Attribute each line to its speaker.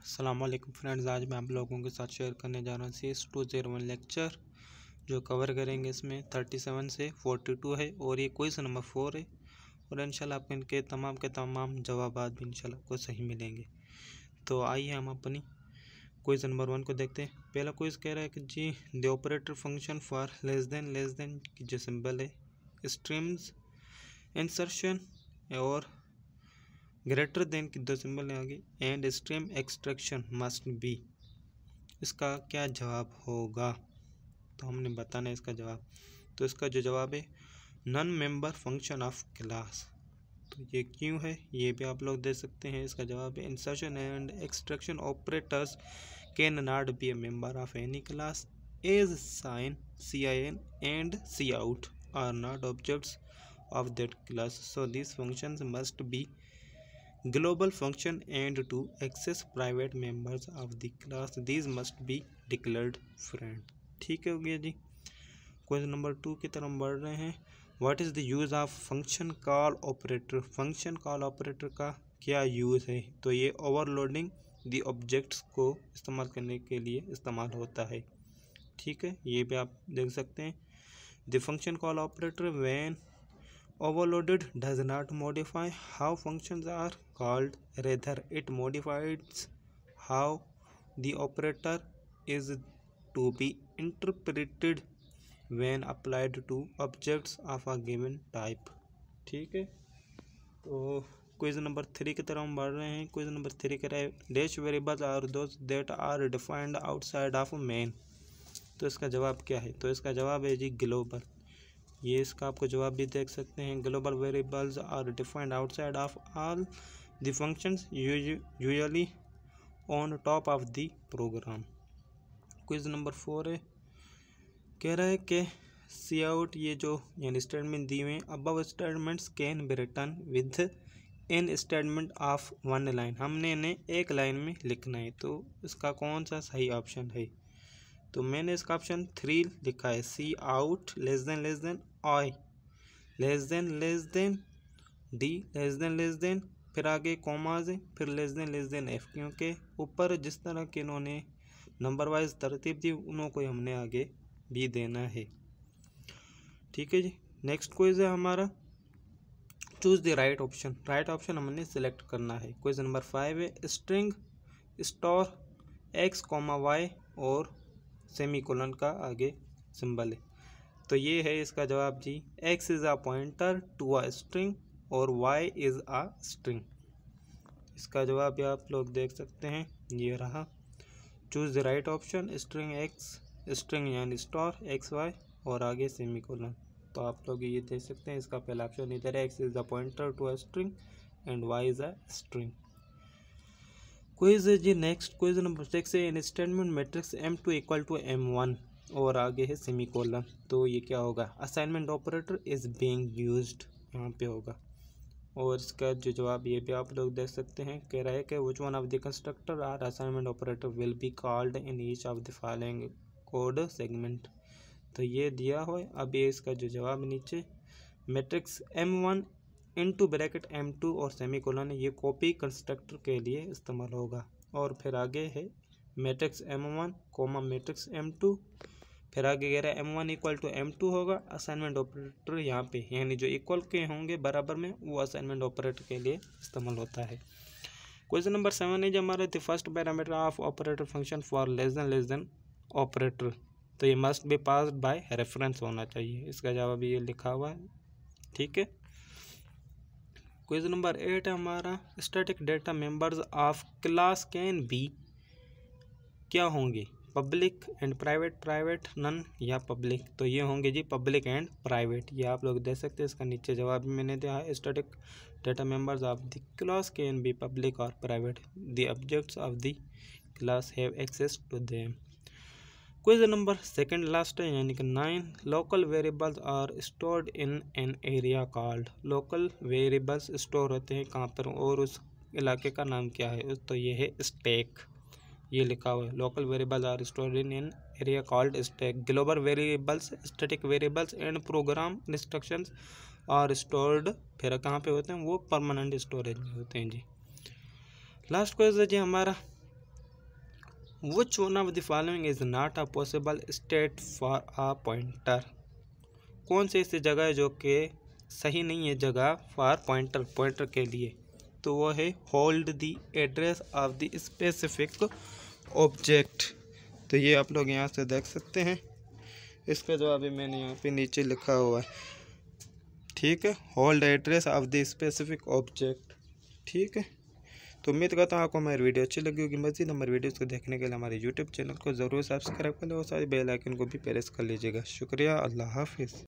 Speaker 1: अस्सलाम वालेकुम फ्रेंड्स, आज मैं आप लोगों के साथ शेयर करने जा रहा हूँ CS201 लेक्चर जो कवर करेंगे। इसमें 37 से 42 है और ये क्वेश्चन नंबर 4 है और इंशाल्लाह आपको इनके तमाम के तमाम जवाब भी इंशाल्लाह आपको सही मिलेंगे। तो आइए हम अपनी क्वेश्चन नंबर 1 को देखते हैं। पहला क्वेश्चन कह रहा है कि जी the operator function for less than की जो सिंबल है स्ट्रीम्स इंसर्शन और ग्रेटर देन की दो सिंबल है आगे and stream extraction must be, इसका क्या जवाब होगा? तो हमने बताना है इसका जवाब। तो इसका जो जवाब है non member function of class. तो ये क्यों है ये भी आप लोग दे सकते हैं। इसका जवाब है insertion and extraction operators can not be a member of any class as sign CIN and cout are not objects of that class, so these functions must be global function and to access private members of the class these must be declared friend। ठीक है हो गया जी। Question number 2 की तरफ बढ़ रहे हैं। What is the use of function call operator? Function call operator का क्या यूज है? तो ये ओवरलोडिंग द ऑब्जेक्ट्स को इस्तेमाल करने के लिए इस्तेमाल होता है। ठीक है, ये भी आप देख सकते हैं। The function call operator when overloaded does not modify how functions are called, rather it modifies how the operator is to be interpreted when applied to objects of a given type। ठीक है, तो question number 3 की तरफ हम बढ़ रहे हैं। Question number 3 कह रहा है dash variables are those that are defined outside of main. तो इसका जवाब क्या है? तो इसका जवाब है जी ग्लोबल। ये इसका आपको जवाब भी देख सकते हैं। Global variables are defined outside of all the functions usually on top of the program. Question number 4 है, कह रहा है कि सी आउट ये जो यानी स्टेटमेंट दी हुए हैं above statements can be written within statement of one line. हमने इन्हें एक लाइन में लिखना है, तो इसका कौन सा सही ऑप्शन है? तो मैंने इसका ऑप्शन 3 लिखा है। Cout less than I less than D less than फिर आगे कॉमाज है फिर लेस देन एफ, क्योंकि ऊपर जिस तरह के इन्होंने नंबर वाइज तरतीब दी उन्हों को हमने आगे भी देना है। ठीक है जी। नेक्स्ट क्वेश्चन है हमारा choose the right option. Right option हमने सिलेक्ट करना है। क्वेश्चन नंबर 5 है स्ट्रिंग स्टोर x, y और सेमीकोलन का आगे सिंबल है। तो ये है इसका जवाब जी। x is a pointer to a string और y इज अ स्ट्रिंग। इसका जवाब भी आप लोग देख सकते हैं, ये रहा। Choose the right option string x, string यानी स्टोर XY और आगे सेमीकोलन। तो आप लोग ये देख सकते हैं इसका पहला ऑप्शन इधर है, x is a pointer to a string and y is a string. Quiz जी नेक्स्ट क्विज नंबर 6 है in statement matrix M2 equal to M1 और आगे है सेमीकोलन। तो ये क्या होगा? Assignment operator is being used यहाँ पे होगा। और इसका जो जवाब ये भी आप लोग देख सकते हैं। कह रहा है कि which one of the constructor are assignment operator will be called in each of the following code segment. तो ये दिया हो। अब ये इसका जो जवाब नीचे matrix M1 into bracket M2 और सेमीकोलन ये कॉपी कंस्ट्रक्टर के लिए इस्तेमाल होगा। और फिर आगे है matrix M1 coma matrix M2, फिर आगे कह रहा है M1 इक्वल टू M2 होगा। असाइनमेंट ऑपरेटर यहाँ पे यानी जो इक्वल के होंगे बराबर में वो असाइनमेंट ऑपरेटर के लिए इस्तेमाल होता है। क्वेश्चन नंबर 7 है जो हमारे the first parameter of operator function for less than operator. तो ये must be passed by reference होना चाहिए। इसका जवाब ये लिखा हुआ है। ठीक है। क्वेश्चन नंबर 8 है हमारा static data members of class can be क्या होंगे? पब्लिक एंड प्राइवेट नन या पब्लिक। तो ये होंगे जी पब्लिक एंड प्राइवेट। ये आप लोग देख सकते हैं। इसका नीचे जवाब भी मैंने दिया है। Static data members of the class can be public और private. The objects of the class have access to them. Question number 2 last है यानी कि 9 local variables are stored in an area called. Local variables store होते हैं कहाँ पर और उस इलाके का नाम क्या है? तो ये है स्टैक। ये लिखा हुआ है local variables are stored in an area called stack. Global variables static variables and program instructions are stored फिर कहाँ पे होते हैं? वो परमानेंट स्टोरेज में होते हैं जी। लास्ट क्वेश्चन है जी हमारा which one of the following is not a possible state for a pointer. कौन सी ऐसी जगह है जो कि सही नहीं है जगह फॉर पॉइंटर के लिए, तो वो है hold the address of the specific object. तो ये आप लोग यहाँ से देख सकते हैं, इसका जवाब भी मैंने यहाँ पे नीचे लिखा हुआ है। ठीक है, hold address of the specific object. ठीक है, तो उम्मीद करता हूँ आपको हमारी वीडियो अच्छी लगी होगी। मज़ीद हमारी वीडियोस को देखने के लिए हमारे यूट्यूब चैनल को ज़रूर सब्सक्राइब कर लो और सारे बेल आइकन को भी प्रेस कर लीजिएगा। शुक्रिया, अल्लाह हाफिज़।